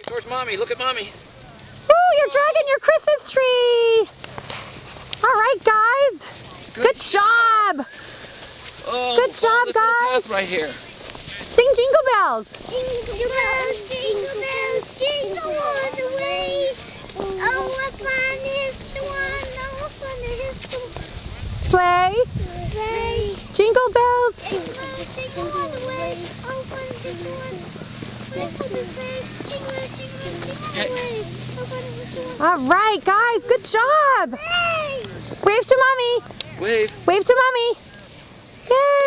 Towards Mommy. Look at Mommy. Ooh, you're dragging your Christmas tree. All right, guys. Good job. Oh, Good job, this little guys. path right here. Sing Jingle Bells. Jingle bells, jingle all the way. Oh, what fun is the one, oh, what fun is the Sleigh. sleigh. Jingle Bells. Jingle bells, jingle all the way. Oh, fun is the one, what fun is the sleigh. Jingle, jingle, jingle all the way. Oh, fun is the one. All right, guys. Good job. Hey! Wave to Mommy. Wave. Wave to Mommy. Yay.